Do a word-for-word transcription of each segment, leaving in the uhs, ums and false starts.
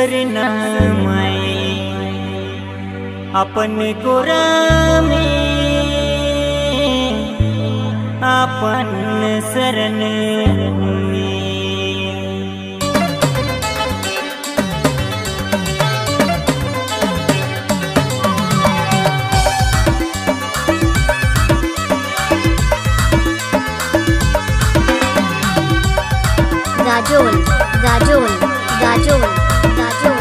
सरना माई अपन गोरा में अपन शरण में। गाजोल गाजोल गाजोल गाजोल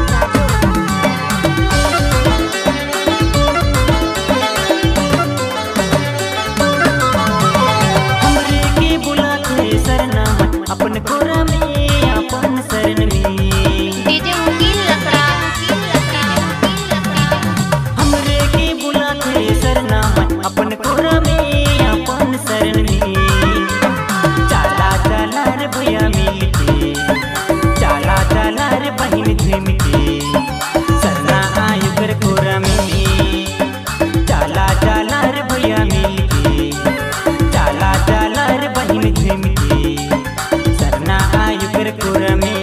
हमरे के बुलाते सरना अपन गोरा में अपन शरण में। डीजे वकील लकड़ा हमरे के बुलाते सरना अपन गोरा में अपन शरण में। चाला चाला रे भैया मिलके, चाला चाला रे बहिन झुमके, सरना आयु कर गोरा में। चाला चाला रे भैया मिलके, चाला चाला रे बहिन झुमके, सरना आयु कर गोरा में।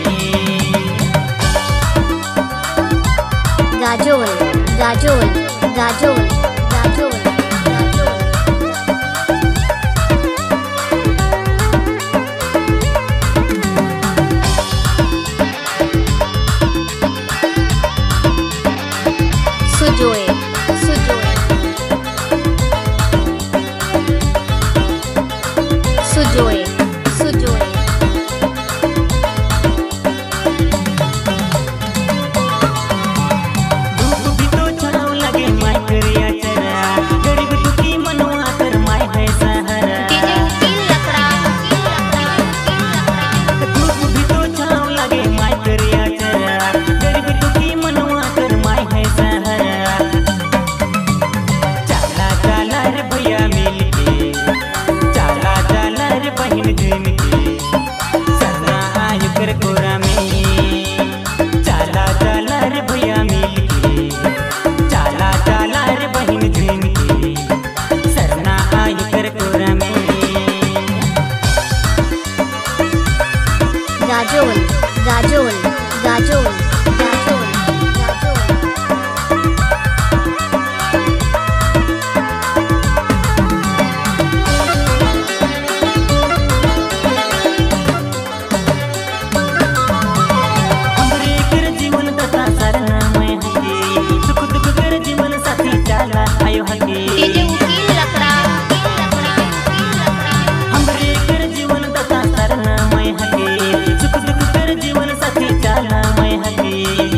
गाजोल गाजोल गाजोल गाजोल गाजोल सुजोए सुजोए सुजोए सुजोए धूप भी तो छाँव लगे माय करिया चरा, गरीब दुखी मनवा कर माय है सहारा। डीजे वकील लकड़ा धूप भी तो छाँव लगे माय करिया चरा, गरीब दुखी मनवा कर माय है सहारा। चाला चाला रे भैया मिलके, चाला चाला रे बहिन झुमके, सरना आयु कर गोरा में। चाला चाला रे भैया मिलके, चाला चाला रे बहिन झुमके, सरना आयु कर गोरा में। गाजोल गाजोल गाजोल गाजोल गाजोल हमरे कर जीवन कथा सरना मैं हके, सुख दुख कर जीवन साथी चाला आयो हके। डीजे वकील लकड़ा हमरे कर जीवन कथा सरना मैं हके, सुख दुख कर जीवन साथी चाला मैं हके।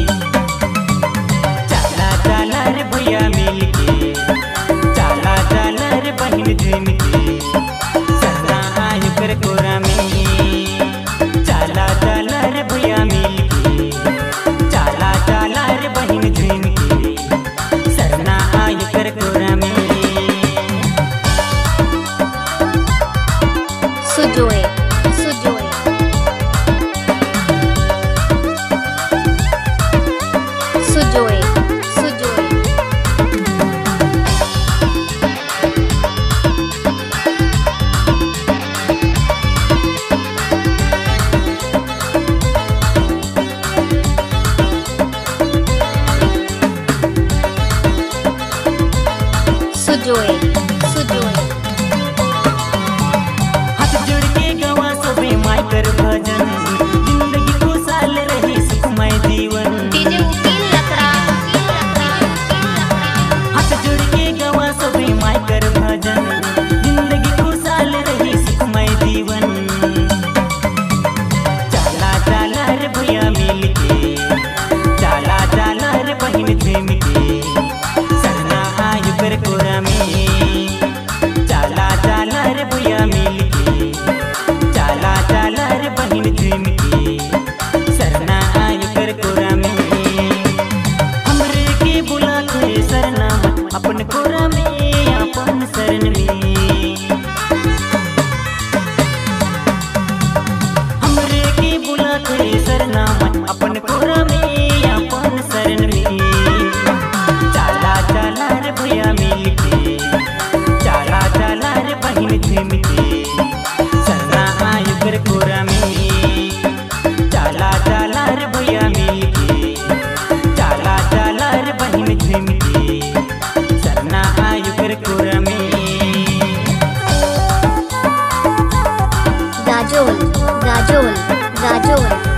चाला चाला रे भैया मिलके, चाला चाला रे बहिन झुमके, सरना आयु कर गोरा में। चाला चाला रे भैया मिलके, चाला चाला रे बहिन झुमके, सरना आयु कर गोरा में। सुजोए सुजोए सुजोए सुजोए सुजोए सुजोए हाथ जोड़ के गवा सबे माय कर भजन, जिंदगी खुशहाल रही सुखमय जीवन। डीजे वकील लकड़ा हाथ जोड़ के गवा सबे माय कर भजन, जिंदगी खुशहाल रही सुखमय जीवन। चाला चाला रे भैया मिलके, चाला चाला रे बहिन झुमके, सरना आयु कर गोरा में। चाला चाला रे भैया मिलके, चाला चाला रे बहिन झुमके, सरना आयु कर गोरा में। हमरे के बुलाते सरना अपन गोरा में अपन शरण में। हमरे के बुलाते सरना अपन गोरा में अपन शरण में। चाला चाला रे भैया मिलके, चाला चाला रे बहिन झुमके, सरना आयु कर गोरा में। चाला चाला रे भैया मिलके, गाजोल गाजोल